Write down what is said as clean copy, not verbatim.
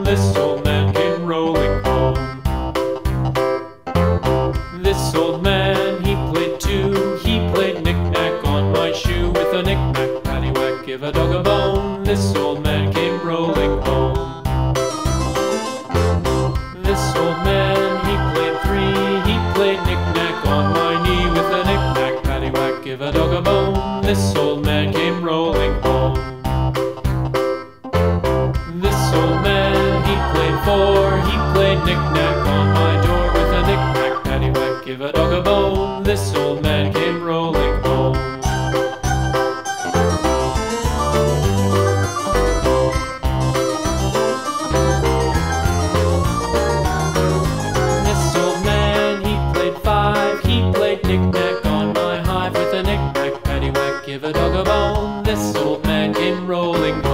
This old man came rolling home. This old man, he played too. He played knick-knack on my shoe. With a knick-knack, paddywhack, give a dog a bone. This old man came rolling home. This old man, he played three. He played knick-knack on my knee. With a knick-knack, paddywhack, give a dog a bone. This old man came rolling home. This old man, he played four. He played knick-knack on my door. With a knick-knack, paddywhack, give a dog a bone. This old man came rolling home. This old man, he played five. He played knick-knack on my hive. With a knick-knack, paddywhack, give a dog a bone. This old man came rolling home.